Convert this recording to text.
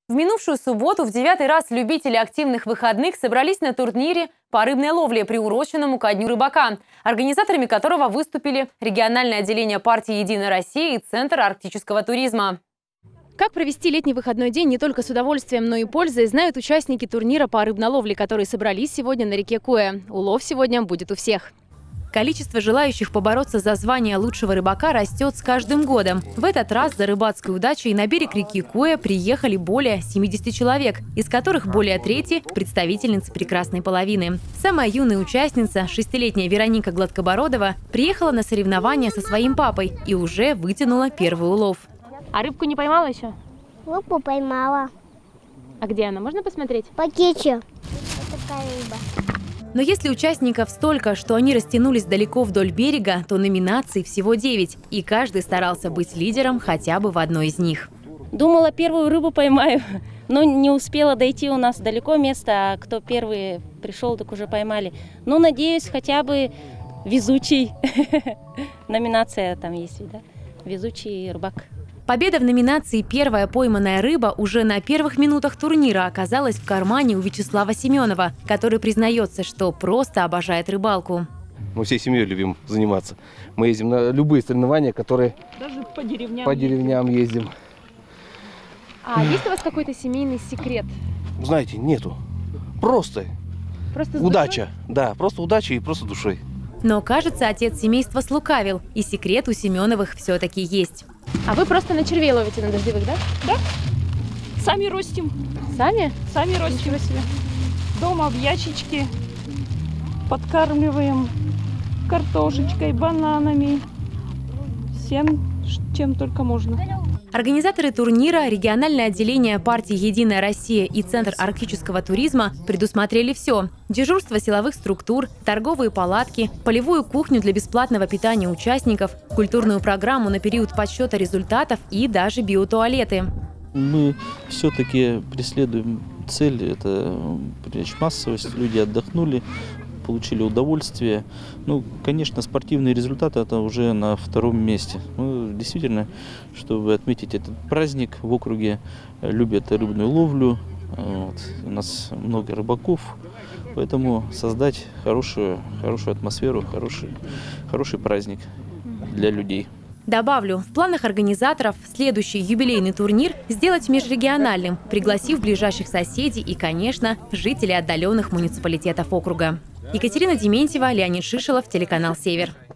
В минувшую субботу в 9-й раз любители активных выходных собрались на турнире по рыбной ловле, приуроченному ко Дню рыбака, организаторами которого выступили региональное отделение партии «Единая Россия» и Центр арктического туризма. Как провести летний выходной день не только с удовольствием, но и пользой, знают участники турнира по рыбной ловле, которые собрались сегодня на реке Куя. Улов сегодня будет у всех. Количество желающих побороться за звание лучшего рыбака растет с каждым годом. В этот раз за рыбацкой удачей на берег реки Куя приехали более 70 человек, из которых более трети – представительницы прекрасной половины. Самая юная участница, 6-летняя Вероника Гладкобородова, приехала на соревнования со своим папой и уже вытянула первый улов. А рыбку не поймала еще? Рыбку поймала. А где она? Можно посмотреть? В пакете. Вот такая рыба. Но если участников столько, что они растянулись далеко вдоль берега, то номинаций всего 9. И каждый старался быть лидером хотя бы в одной из них. Думала, первую рыбу поймаю, но не успела дойти, у нас далеко место, а кто первый пришел, так уже поймали. Ну, надеюсь, хотя бы везучий. Номинация там есть, да? Везучий рыбак. Победа в номинации «Первая пойманная рыба» уже на первых минутах турнира оказалась в кармане у Вячеслава Семенова, который признается, что просто обожает рыбалку. Мы всей семьей любим заниматься. Мы ездим на любые соревнования, которые даже по деревням ездим. А есть у вас какой-то семейный секрет? Знаете, нету. Просто удача. Да, просто удача и просто душой. Но, кажется, отец семейства слукавил, и секрет у Семеновых все-таки есть. А вы просто на червей ловите на дождевых, да? Да. Сами ростим. Сами? Сами ростим. Дома в ящичке. Подкармливаем картошечкой, бананами. Всем, чем только можно. Организаторы турнира, региональное отделение партии «Единая Россия» и Центр арктического туризма предусмотрели все. Дежурство силовых структур, торговые палатки, полевую кухню для бесплатного питания участников, культурную программу на период подсчета результатов и даже биотуалеты. Мы все-таки преследуем цель, это привлечь массовость, люди отдохнули, получили удовольствие. Ну, конечно, спортивные результаты это уже на втором месте. Ну, действительно, чтобы отметить этот праздник, в округе любят рыбную ловлю. Вот. У нас много рыбаков, поэтому создать хорошую атмосферу, хороший праздник для людей. Добавлю, в планах организаторов следующий юбилейный турнир сделать межрегиональным, пригласив ближайших соседей и, конечно, жителей отдаленных муниципалитетов округа. Екатерина Дементьева, Леонид Шишелов, телеканал «Север».